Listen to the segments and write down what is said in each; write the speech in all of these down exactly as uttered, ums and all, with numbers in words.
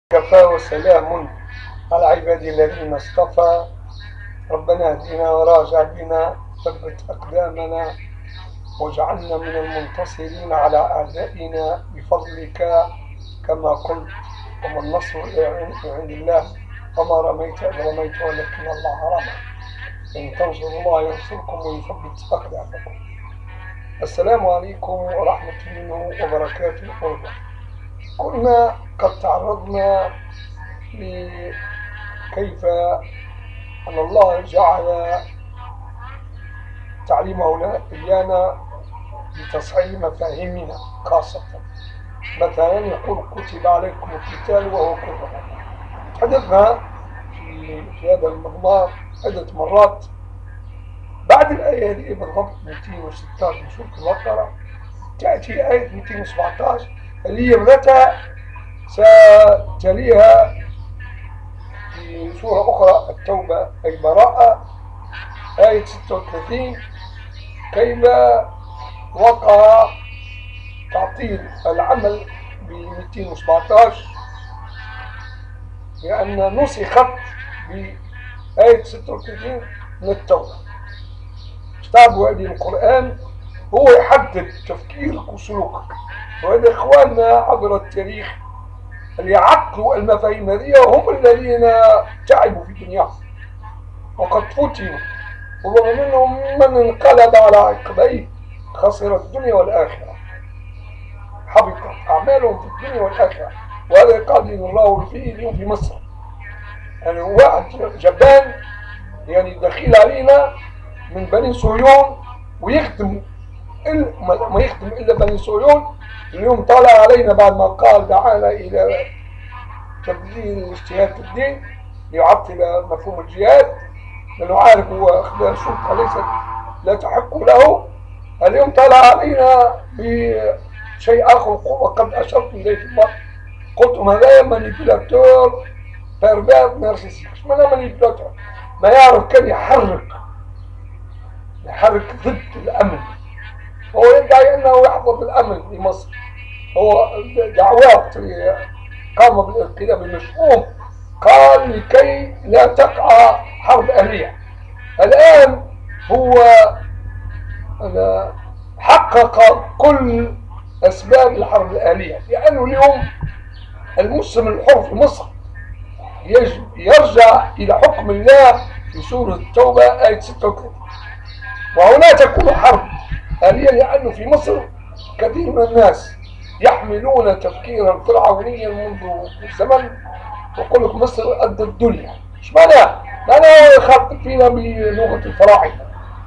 كفى وسلام على عبادي الذين اصطفى. ربنا اهدنا وراجع بنا، ثبت أقدامنا واجعلنا من المنتصرين على أعدائنا بفضلك كما قلت. وما النصر إلا من عند الله وما رميت إذ رميت ولكن الله رمى. إن تنصروا الله ينصركم ويثبت أقدامكم. السلام عليكم ورحمة الله وبركاته. كنا قد تعرضنا لكيف أن الله جعل تعليمه إيانا لتصحيح مفاهيمنا خاصة. مثلا يقول كتب عليكم القتال وهو كره. تحدثنا في, في هذا المضمار عدة مرات. بعد الآية هذه بالضبط مئتين وستة عشر من سورة البقرة تأتي آية مئتين وسبعة عشر اللي هي متى ستليها في سورة أخرى التوبة أي براءة آية ستة وثلاثين كيف وقع تعطيل العمل ب مئتين وسبعة عشر لأن نسخت بآية ستة وثلاثين من التوبة. كتاب هذه القرآن هو يحدد تفكيرك وسلوكك، وهذا إخواننا عبر التاريخ اللي عقلوا المفاهيم هذه هم الذين تعبوا في دنياهم وقد فتنوا، ورغم منهم من انقلب على عقبيه خسر الدنيا والآخرة، حبطت أعمالهم في الدنيا والآخرة. وهذا قاعد الله فيه اليوم في مصر. يعني واحد جبان يعني دخيل علينا من بني صهيون ويخدم ما يخدم إلا بني صهيون. اليوم طالع علينا بعد ما قال دعانا إلى تبديل الاجتهاد في الدين ليعطل مفهوم الجهاد، لأنه عارف هو أخبار سلطة ليست لا تحق له. اليوم طالع علينا بشيء آخر وقد أشرت إليه في الوقت، قلتم هذا مانيبيلاتور بيرفير نارسيسيك. ايش معنى مانيبيلاتور؟ ما يعرف كيف يحرك يحرك ضد الأمن. هو يدعي أنه يحفظ الأمن في مصر، هو دعوات قام بالانقلاب المشؤوم قال لكي لا تقع حرب أهلية. الآن هو حقق كل أسباب الحرب الأهلية، لأنه اليوم المسلم الحر في مصر يجب يرجع إلى حكم الله في سورة التوبة آية ستة وثلاثين، وهنا تكون حرب أهلية، لأنه في مصر كثير من الناس يحملون تفكيرا فرعونيا منذ زمن، ويقول لك مصر قد الدنيا. ايش معناه؟ معناه يخاطب فينا بلغة الفراعنة.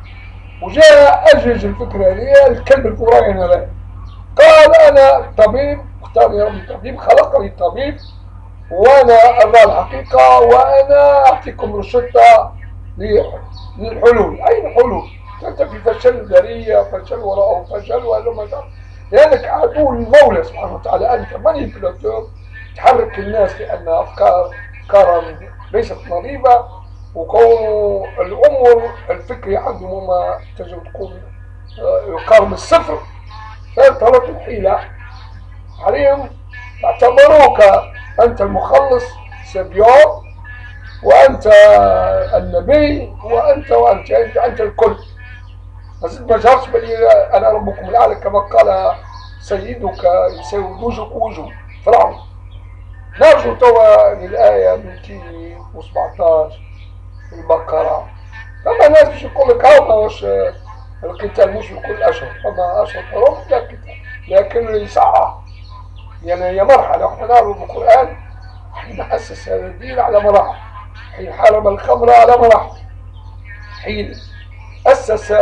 وجاء أجهز الفكرة هذه الكلب الفراعنة هذا قال أنا طبيب، اختار ربي طبيب، خلقني طبيب وأنا أرى الحقيقة وأنا أعطيكم روشتة للحلول. أين الحلول؟ أنت في فشل ذرية، فشل وراءه فشل وهلم جرى، لأنك عدو المولى سبحانه وتعالى. أنت مانيبيلاتور تحرك الناس لأن أفكار أفكارا ليست نظيفة، وكون الأمور الفكري عندهم ما تجب تكون يقارب الصفر، فانطلقت الحيلة عليهم. اعتبروك أنت المخلص سبيور، وأنت النبي، وأنت وأنت أنت, أنت الكل. بس ما جرش بلي أنا ربكم الأعلى كما قال سيدك يساوي وجهك وجه فرعون. نرجو توا للآية مئتين وسبعة عشر في البقرة. فما ناس باش يقول لك هاو واش القتال مش بكل أشهر، فما أشهر حرم لا قتال، لكن يصعب يعني هي مرحلة. احنا نعرف بالقرآن حين أسس هذا الدين على مراحل، حين حارب الخمر على مراحل، حين أسس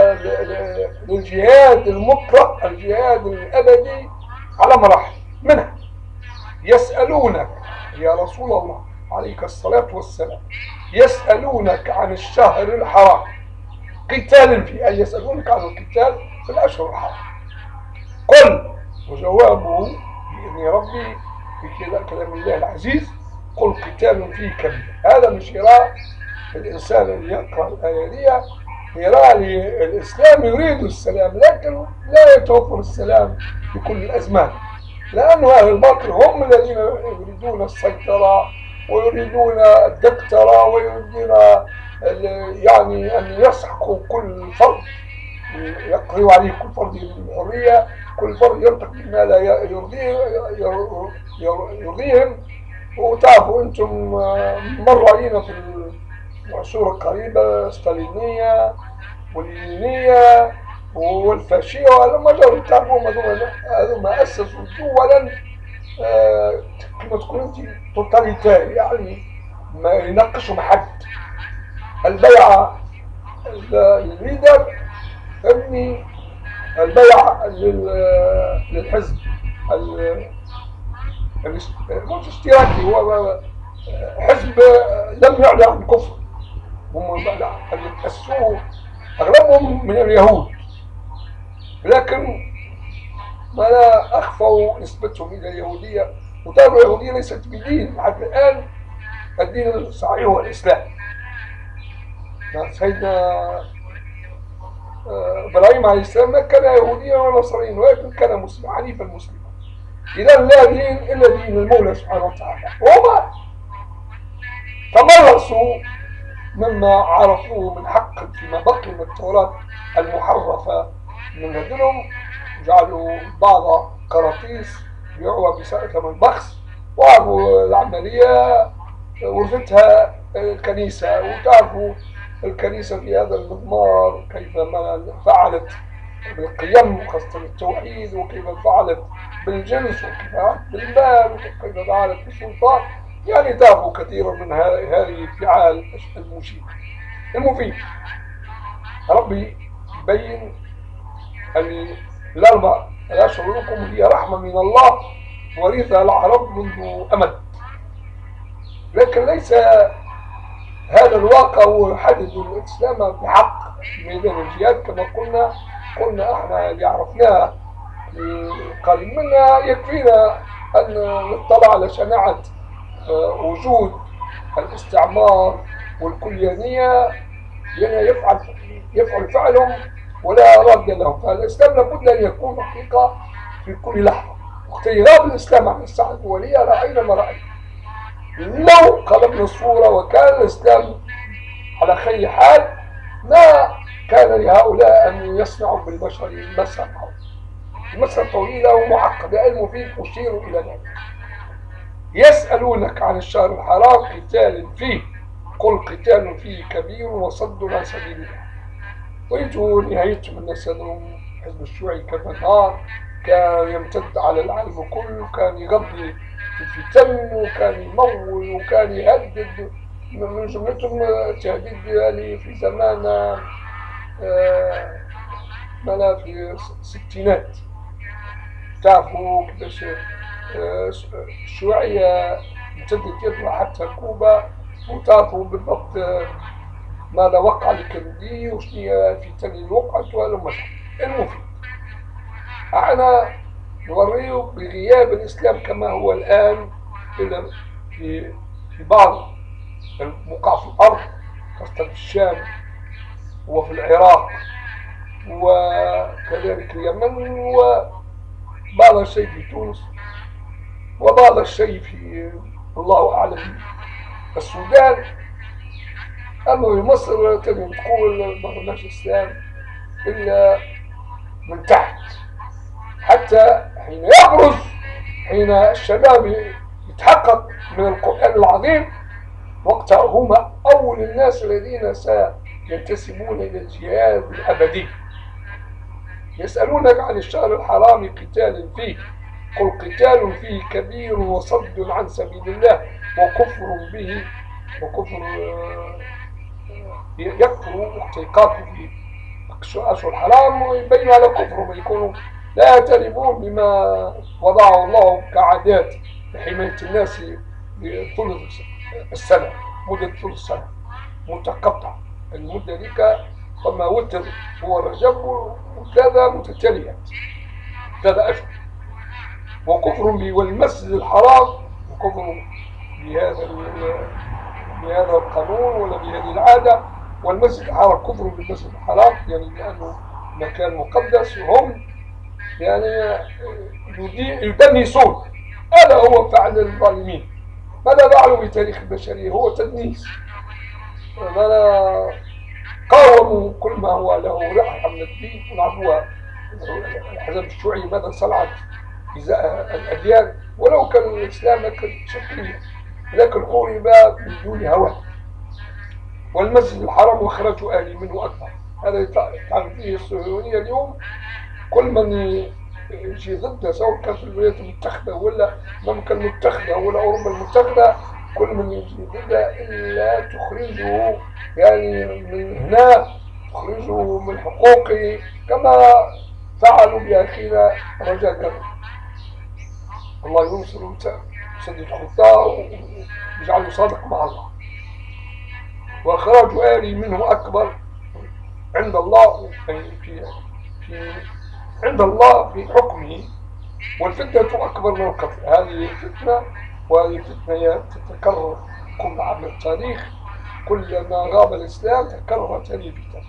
للجهاد المطلق الجهاد الأبدي على مراحل. منها يسألونك يا رسول الله عليك الصلاة والسلام، يسألونك عن الشهر الحرام قتال فيه، أي يسألونك عن القتال في الأشهر الحرام. قل، وجوابه بإذن ربي في كلام الله العزيز، قل قتال فيه كبير. هذا مش يرى الإنسان اللي يقرأ الآية دي يرى الإسلام يريد السلام، لكن لا يتوفر السلام في كل الأزمان. لأن أهل الباطل هم الذين يريدون السيطرة ويريدون الدكترة ويريدون يعني أن يسحقوا كل فرد، يقضوا عليه كل فرد بالحرية، كل فرد ينطق بما لا يرضيهم. وتعرفوا أنتم مر علينا في العصور القريبة الستالينية واللينية والفاشية، لما جاءوا تعرفوا هذوما أسسوا دولا آه كما تقول أنت توتاليتاري، يعني ما يناقشوا مع حد. البيعة للليدر، فهمني، البيعة للحزب مش اشتراكي، هو حزب لم يعلن عن كفر، هم اللي تأسوه أغلبهم من اليهود، لكن ما لا أخفوا نسبتهم إلى اليهودية. وطبعا اليهودية ليست بدين حتى الآن، الدين الصحيح هو الإسلام. سيدنا إبراهيم عليه السلام ما كان يهوديا ولا نصرانيا، ولكن كان مسلما حنيفا مسلما. إذا لا دين إلا دين المولى سبحانه وتعالى، وهم تمرسوا مما عرفوه من حق فيما بقي من التوراة المحرفة من لدنهم، جعلوا بعض قراطيس بيعوها بثمن بخس، وعرفوا العملية ورثتها الكنيسة. وتعرفوا الكنيسة في هذا المضمار كيف فعلت بالقيم خاصة التوحيد، وكيف فعلت بالجنس، وكيف فعلت بالمال، وكيف فعلت بالسلطان. يعني تعرفوا كثيرا من هذه الفعال المشينة. المفيد ربي يبين أن الأربع الأشهر لكم هي رحمة من الله ورثها العرب منذ أمد، لكن ليس هذا الواقع هو يحدد الإسلام بحق ميدان الجهاد كما قلنا. قلنا احنا اللي عرفناه قريب منها يكفينا أن نطلع على شناعة وجود الاستعمار والكليانية، لأنه يفعل يفعل فعلهم ولا رد لهم. فالإسلام لابد أن يكون حقيقة في كل لحظة. وقت غاب الإسلام عن الساحة الدولية رأينا ما رأينا. لو قلبنا الصورة وكان الإسلام على خير حال ما كان لهؤلاء أن يصنعوا بالبشر ما صنعوا. المسألة طويلة ومعقدة، المفيد أشير إلى ذلك. يسألونك عن الشهر الحرام قتال فيه، قل قتال فيه كبير وصد عن سبيل الله. ويجوا نهايتهم الناس أنهم حزب الشيوعي كالنهار، كان يمتد على العالم كله، كان يغطي في الفتن، وكان يمول، وكان يهدد. من جملتهم تهديد يعني في زمان آه ملا في الستينات. تعرفوا كيفاش آه الشيوعية امتدت يدها حتى كوبا، وتعرفوا بالضبط آه ماذا وقع لكندي وشنو الفتن اللي وقعت وهلم. المفيد احنا نوريه بغياب الإسلام كما هو الآن إلا في في بعض البقاع في الأرض، خاصة في الشام وفي العراق وكذلك اليمن، وبعض الشيء في تونس، وبعض الشيء في الله أعلم السودان. أما في مصر تقدر تقول ما فماش إسلام إلا من تحت، حتى حين يبرز، حين الشباب يتحقق من القرآن العظيم، وقتها هم أول الناس الذين سينتسبون إلى الجهاد الأبدي. يسألونك عن الشهر الحرام قتال فيه، قل قتال فيه كبير وصد عن سبيل الله وكفر به، وكفر يكفر احتقاقه في أشهر الحرام ويبين على كفرهم، يكونوا لا يعترفون بما وضعه الله كعادات لحماية الناس لثلث السنة، مدة ثلث السنة متقطعة. المدة ذيك فما وتر هو رجب وثلاثة متتاليات، ثلاثة أشهر. وكفر به والمسجد الحرام، وكفر بهذا بهذا القانون ولا بهذه العادة. والمسجد الحرام كفر بالمسجد الحرام يعني لأنه مكان مقدس، وهم يعني يدنسون. هذا هو فعل الظالمين. ماذا فعلوا بتاريخ البشرية؟ هو تدنيس. ماذا قاوموا كل ما هو له رائحة من الدين ونعرفوها. الحزب الشيوعي ماذا صنعت إزاء الأديان، ولو كان الإسلام لكن شكليا، لكن قرب من دون هوى. والمسجد الحرام وإخراج أهله منه أكبر. هذا تعرف فيه الصهيونية اليوم. كل من يجي ضده سواء كان في الولايات المتحدة ولا المملكة المتحدة ولا أوروبا المتحدة، كل من يجي ضده إلا تخرجه يعني من هنا، تخرجه من حقوقه، كما فعلوا بأخينا رجاء. الله ينصر ويسدد خطاه ويجعله صادق مع الله. وإخراج آلي منه أكبر عند الله في, في, في عند الله في حكمه، والفتنة أكبر من القتل. هذه فتنة، وهذه فتنة تتكرر كل عام التاريخ. كلما غاب الإسلام تكررت هذه الفتنة.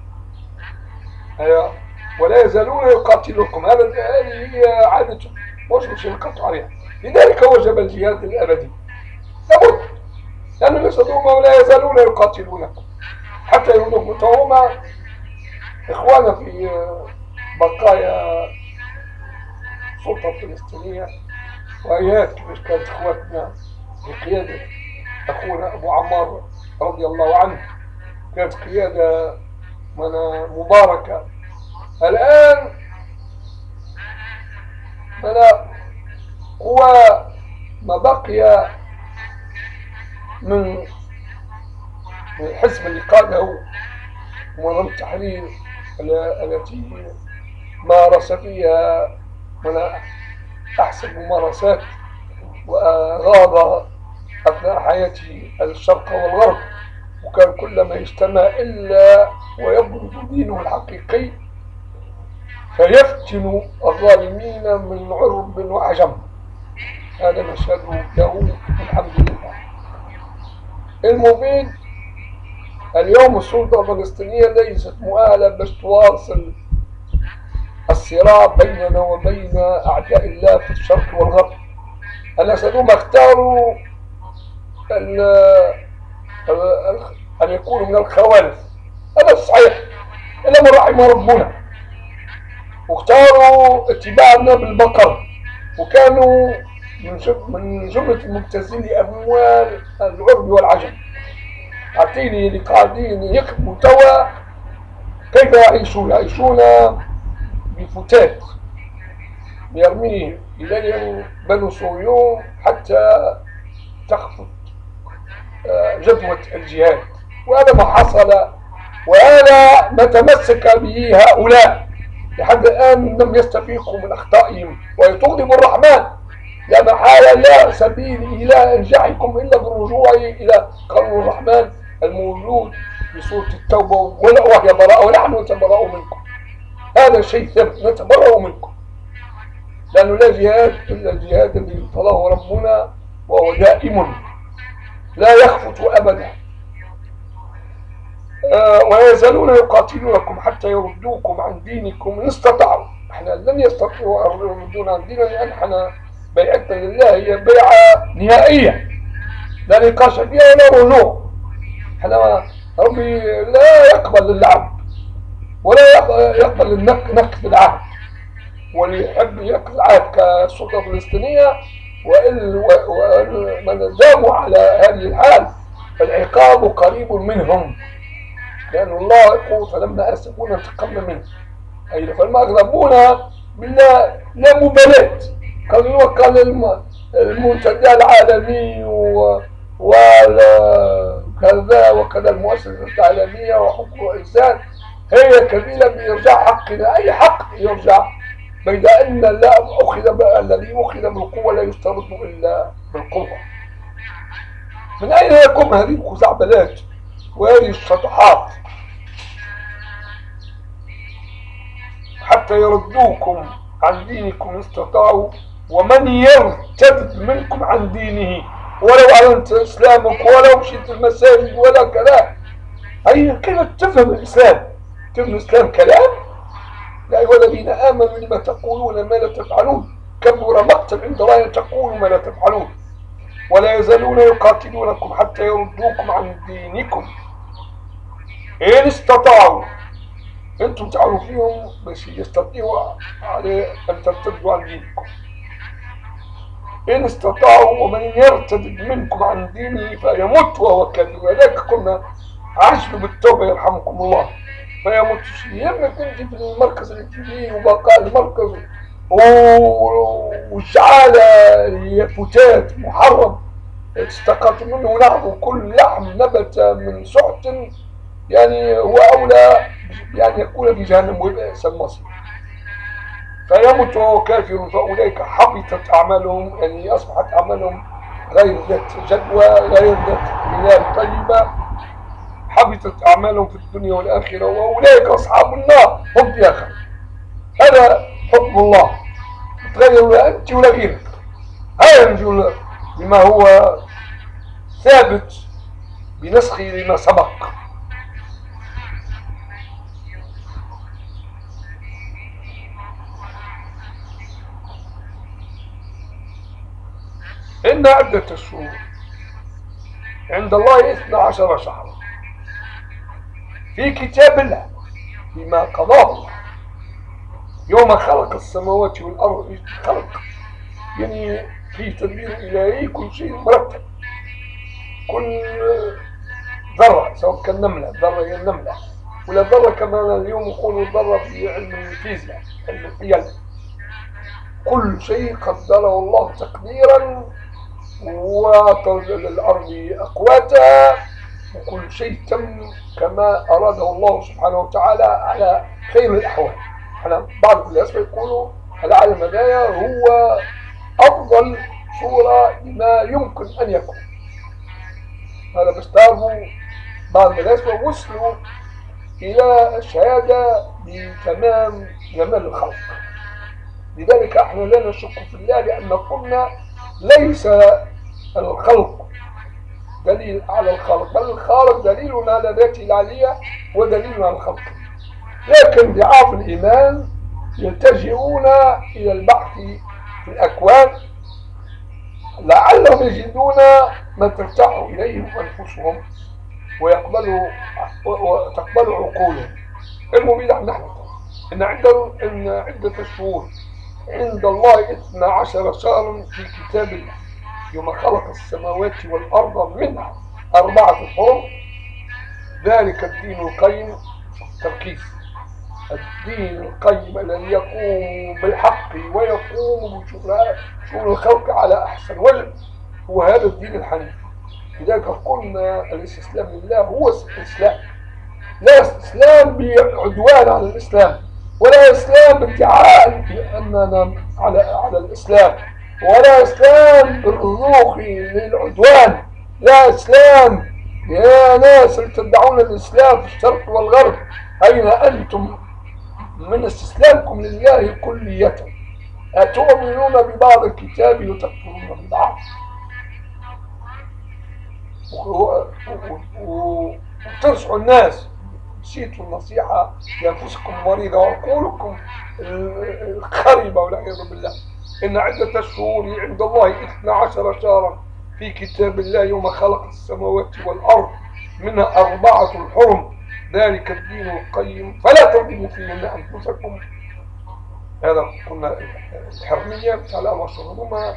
ولا يزالون يقاتلكم. هذه هي عادة مش مش ينقطع عليها. لذلك وجب الجهاد الأبدي لابد، لأنه يصدقون ولا يزالون يقاتلونكم حتى يردوكم. فهم إخوانا في بقايا السلطة الفلسطينية، وآيات كيفاش كانت إخواتنا بقيادة أخونا أبو عمار رضي الله عنه، كانت قيادة مباركة. الآن فلا هو ما بقي من الحزب اللي قاده منظمة التحرير التي مارس فيها من أحسن الممارسات، وغاب أثناء حياته الشرق والغرب، وكان كلما يجتمع إلا ويبرز دينه الحقيقي فيفتن الظالمين من عرب وعجم. هذا نشهد له الحمد لله. المبين اليوم السلطة الفلسطينية ليست مؤهلة باش تواصل الصراع بيننا وبين أعداء الله في الشرق والغرب. الناس هذوم اختاروا أن يكونوا من الخوالف، هذا صحيح إلا من رحم ربنا، واختاروا اتباعنا بالبقر، وكانوا من جملة المبتزين لأموال العرب والعجم. أعطيني اللي قاعدين يكتبوا توا كيف يعيشون، يعيشون بفتات يرميه إليهم بنو صهيون حتى تخفت جدوى الجهاد. وهذا ما حصل، وهذا ما تمسك به هؤلاء لحد الآن لم يستفيقوا من أخطائهم، ويتغضب الرحمن. لا محالة لا سبيل إلى إنجاحكم إلا بالرجوع إلى قانون الرحمن الموجود في سورة التوبة، وهي براءة، ونحن نتبرأ منكم. هذا شيء ثابت، نتبرأ منكم، لأنه لا جهاد إلا الجهاد الذي ابتلاه ربنا، وهو دائم لا يخفت أبدا. آه ولا يزالون يقاتلونكم حتى يردوكم عن دينكم إن استطاعوا. احنا لن يستطيعوا أن يردونا عن ديننا، لأن احنا بيعتنا لله هي بيعة نهائية لا نقاش فيها ولا رجوع. احنا ربي لا يقبل اللعب ولا يقبل نقد العهد، واللي يحب ينقض العهد كالسلطة الفلسطينية ومن داموا على هذه الحال فالعقاب قريب منهم، لأن الله يقول فلما أسفونا انتقمنا منه. أي فلما أغلبونا بالله لا مبالاة. قالوا قال المنتدى العالمي وكذا وكذا المؤسسة العالمية وحقوق الإنسان هي كفيلة بإرجاع حقنا. أي حق يرجع؟ بيد أن لا أخذ الذي أخذ بالقوة لا يسترد إلا بالقوة. من أين يكون هذه الخزعبلات وهذه الشطحات؟ حتى يردوكم عن دينكم إن استطاعوا، ومن يرتد منكم عن دينه ولو أعلنت إسلامك ولو مشيت المساجد ولا كلام. أي كيف تفهم الإسلام؟ تفهم الإسلام كلام؟ يا أيها الذين آمنوا لما تقولون ما لا تفعلون كبر مقتا عند الله أن تقولوا ما لا تفعلون ولا يزالون يقاتلونكم حتى يردوكم عن دينكم إن استطاعوا. أنتم تعرفوا فيهم بس يستطيعوا على أن ترتدوا عن دينكم. إن استطاعوا ومن يرتد منكم عن دينه فيموت وهو كافر. ولذلك قلنا عجلوا بالتوبة يرحمكم الله. فيموت يما كنت في المركز الانتاجي وبقاء المركز والشعالة فتات محرم استقرت منه لحم، وكل لحم نبت من سحت يعني هو أولى يعني يكون في جهنم ويبئس المصير. فيموت وهو كافر فأولئك حبطت أعمالهم، يعني أصبحت أعمالهم غير ذات جدوى غير ذات بناء طيبة، حبطت أعمالهم في الدنيا والآخرة وأولئك أصحاب النار هم في آخر. هذا حكم الله تغير لا أنت ولا غيرك. هذا نقول بما هو ثابت بنسخه لما سبق. إن عدة الشهور عند الله اثنا عشر شهرا في كتاب الله بما قضاه الله يوم خلق السماوات والأرض. خلق يعني في تدبير إلهي، كل شيء مرتب، كل ذرة سواء كان نملة، ذرة هي النملة ولا ذرة كما اليوم يقولوا ذرة في علم الفيزياء علم الحيل. كل شيء قدره الله تقديرا وطرد للأرض أقواتها، وكل شيء تم كما أراده الله سبحانه وتعالى على خير الأحوال. أنا بعض الناس يقولوا العالم هذا هو أفضل صورة لما يمكن أن يكون. هذا بس تعرفوا بعض الناس وصلوا إلى الشهادة بتمام جمال الخلق. لذلك احنا لا نشك في الله، لأن قلنا ليس الخلق دليل على الخالق، بل الخالق دليل على ذاته العالية ودليل على الخلق. لكن ضعاف الإيمان يلتجئون إلى البحث في الأكوان لعلهم يجدون ما ترتاح إليهم أنفسهم ويقبلوا وتقبل عقولهم. المبين نحن إن عدة إن عدة الشهور عند الله اثنا عشر شهرا في كتاب الله يوم خلق السماوات والأرض منها أربعة حرم دليل الدين القيم. تركيز الدين القيم الذي يقوم بالحق ويقوم بشؤون الخلق على أحسن وجه هو هذا الدين الحنيف. لذلك قلنا الاستسلام لله هو الإسلام، لا استسلام بعدوان على الإسلام، ولا إسلام بادعاء أننا على على الإسلام، ولا إسلام بالرضوخ للعدوان، لا إسلام يا ناس اللي تدعون الإسلام في الشرق والغرب. أين أنتم من استسلامكم لله كلية؟ أتؤمنون ببعض الكتاب وتكفرون ببعض، وتنصحوا الناس. نسيتوا النصيحة لأنفسكم مريضة وعقولكم الخربة والعياذ بالله. إن عدة الشهور عند الله اثنا عشر شهرا في كتاب الله يوم خلق السماوات والأرض منها أربعة الحرم ذلك الدين القيم فلا تظلموا فيهن أنفسكم. هذا قلنا الحرمية بتاع مشروعهما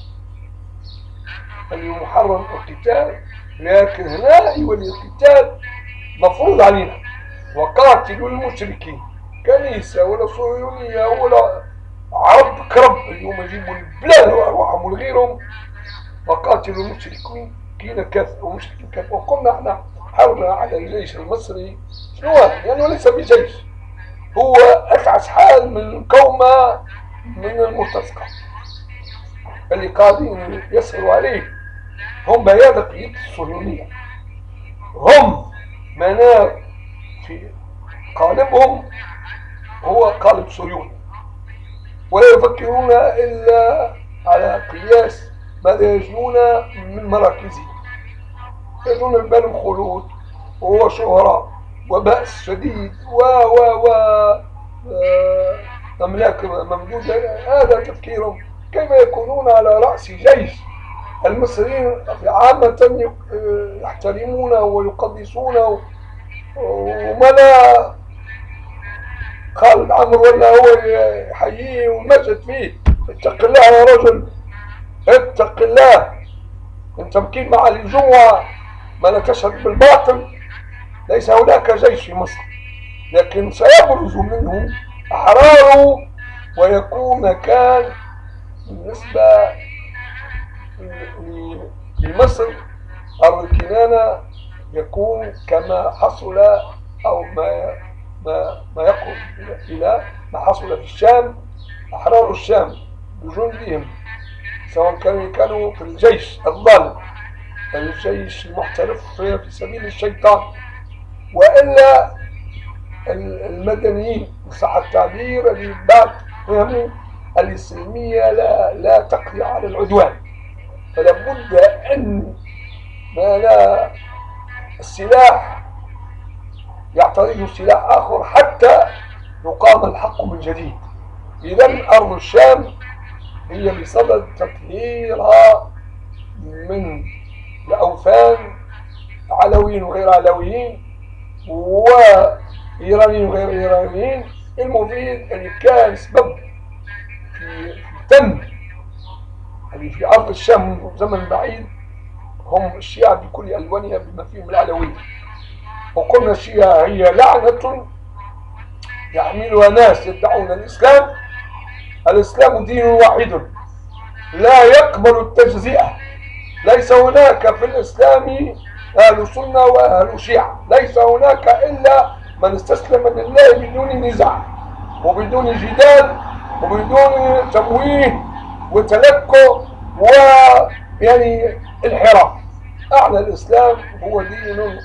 اليوم محرم القتال، لكن هنا يولي القتال مفروض علينا. وقاتلوا المشركين كنيسة ولا صهيونية ولا عرب كرب اليوم يجيبوا البلاد وأرواحهم ولغيرهم. وقاتلوا المشركين كينا كاف ومشركين كاف. وقلنا احنا حربنا على الجيش المصري شنو يعني ليس بجيش، هو أتعس حال من قومة من المرتزقة اللي قاعدين يسهروا عليه. هم بيادة الصهيونية، هم منار في قالبهم هو قالب صهيوني، ولا يفكرون إلا على قياس ماذا يجنون من مراكزهم. يجنون البال خلود وهو شهرة وبأس شديد و و و أملاك ممدودة. هذا تفكيرهم. كيف يكونون على رأس جيش؟ المصريين عامة يحترمونه ويقدسونه، وما لا خالد عمرو ولا هو يحييه ويمجد فيه. اتق الله يا رجل، اتق الله. انت مكين مع الجوع ما لا تشهد بالباطل. ليس هناك جيش في مصر، لكن سيبرز منه أحرار ويكون مكان بالنسبة لمصر أرض الكنانة، يكون كما حصل أو ما ما ما يقرب إلى ما حصل في الشام. أحرار الشام بجندهم، سواء كانوا كانوا في الجيش الضال، الجيش المحترف في سبيل الشيطان، وإلا المدنيين صح التعبير اللي بعد فهموا الإسلامية لا لا تقضي على العدوان. فلا بد أن ما لا السلاح يعترض سلاح آخر حتى يقام الحق من جديد. إذا أرض الشام هي بصدد تطهيرها من الأوثان، علويين وغير علويين وإيرانيين وغير إيرانيين. المفيد اللي كان سبب في تم اللي في أرض الشام منذ زمن بعيد هم الشيعة بكل ألوانها بما فيهم العلويين. وقلنا الشيعة هي لعنة يحملها ناس يدعون الإسلام. الإسلام دين واحد لا يقبل التجزئة. ليس هناك في الإسلام أهل سنة وأهل شيعة، ليس هناك إلا من استسلم لله بدون نزاع وبدون جدال وبدون تمويه وتلكؤ ويعني انحراف. أعلى الإسلام هو دين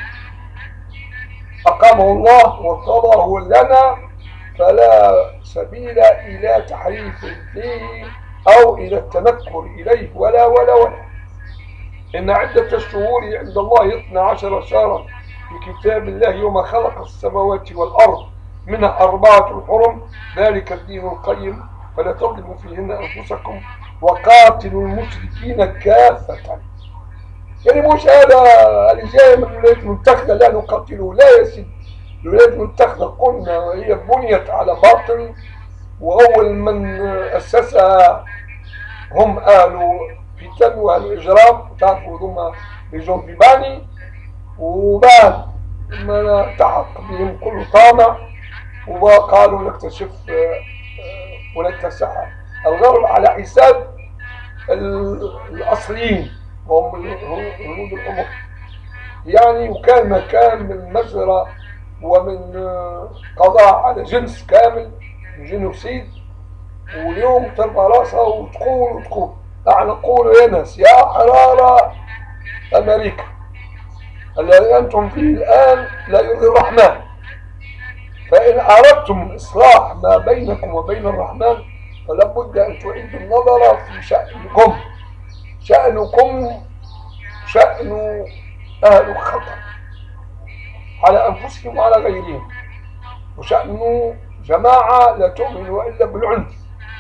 أقامه الله وارتضاه لنا، فلا سبيل إلى تحريف فيه أو إلى التنكر إليه ولا ولا ولا. إن عدة الشهور عند الله اثنا عشر شهرا في كتاب الله يوم خلق السماوات والأرض منها أربعة حرم ذلك الدين القيم فلا تظلموا فيهن أنفسكم وقاتلوا المشركين كافة. يعني مش هذا اللي جاي من الولايات المتحدة لا نقاتله، لا يا سيدي. الولايات المتحدة قلنا هي بنيت على باطل، وأول من أسسها هم أهل فتن وأهل إجرام، تعرفوا ثم بجون بيباني، وبعد ما التحق بهم كل طامع وقالوا نكتشف ونكتسح الغرب على حساب الأصليين هم الهنود الأمم. يعني وكان مكان من مجزرة ومن قضاء على جنس كامل من جنوسيد. واليوم ترفع راسها وتقول وتقول احنا نقول يا ناس يا حرارة أمريكا الذي أنتم فيه الآن لا يرضي الرحمن. فإن أردتم إصلاح ما بينكم وبين الرحمن فلا بد أن تعيدوا النظر في شأنكم. شأنكم شأن أهل الخطر على أنفسهم وعلى غيرهم، وشأن جماعة لا تؤمن إلا بالعنف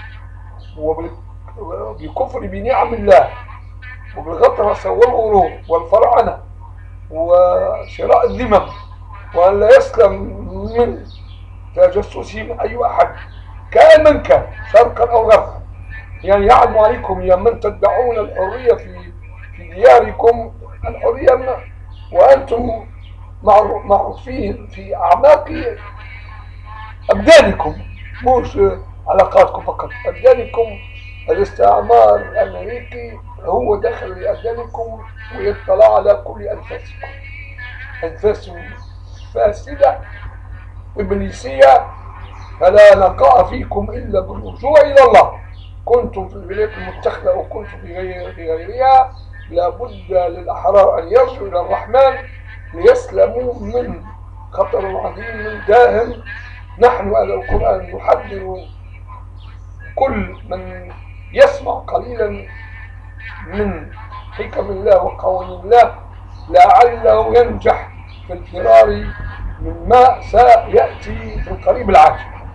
وبالكفر بنعم الله وبالغطرسة والغرور والفرعنة وشراء الذمم، وأن لا يسلم من تجسسهم أي أحد كان من كان شرقا أو غربا. يعني يعلم عليكم يا من تدعون الحرية في في دياركم الحرية وأنتم معروفين في أعماق أبدانكم، مش علاقاتكم فقط، أبدانكم. الاستعمار الأمريكي هو دخل لأبدانكم ويطلع على كل أنفاسكم، أنفاس فاسدة إبليسية، فلا نقاء فيكم إلا بالرجوع إلى الله. كنتم في الولايات المتحدة وكنتم في غيرها، لابد للأحرار أن يرجعوا إلى الرحمن ليسلموا من خطر عظيم داهم. نحن أهل القرآن نحذر كل من يسمع قليلا من حكم الله وقوانين الله لعله ينجح في الفرار مما سيأتي في القريب العاجل.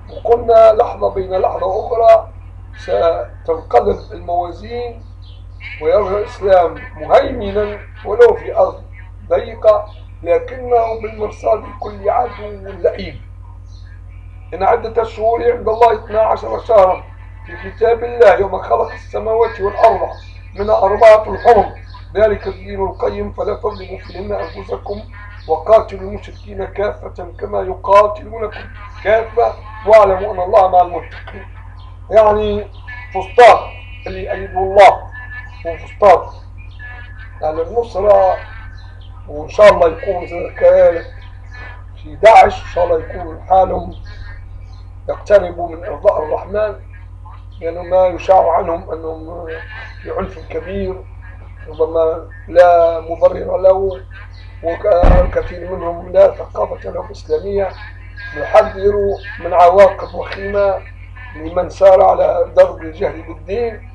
وقلنا لحظة بين لحظة أخرى ستنقلب الموازين ويرجع الإسلام مهيمنا ولو في أرض ضيقة، لكنه بالمرصاد لكل عدو لئيم. إن عدة الشهور عند الله اثنا عشر شهرا في كتاب الله يوم خلق السماوات والأرض منها أربعة حرم ذلك الدين القيم فلا تظلموا فيهن أنفسكم وقاتلوا المشركين كافة كما يقاتلونكم كافة واعلموا أن الله مع المتقين. يعني فسطاط اللي يأيدوا الله وفسطاط على النصرة، وإن شاء الله يكون كذلك في داعش، إن شاء الله يكون حالهم يقتربوا من إرضاء الرحمن، لأنه ما يشاع عنهم أنهم في عنف كبير ربما لا مبرر له، والكثير منهم لا ثقافة لهم إسلامية، يحذروا من عواقب وخيمة لمن سار على درب الجهل بالدين،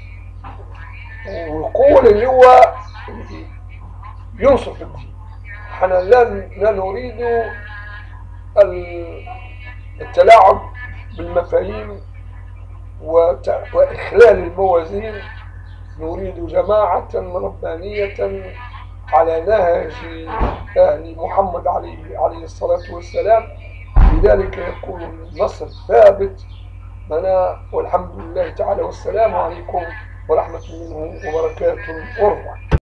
ويقول اللي هو ينصف الدين. احنا لا نريد التلاعب بالمفاهيم وإخلال الموازين، نريد جماعة ربانية على نهج أهل محمد عليه عليه الصلاة والسلام، لذلك يكون النصر ثابت لنا، والحمد لله تعالى، والسلام عليكم ورحمة الله وبركاته ورضوانه.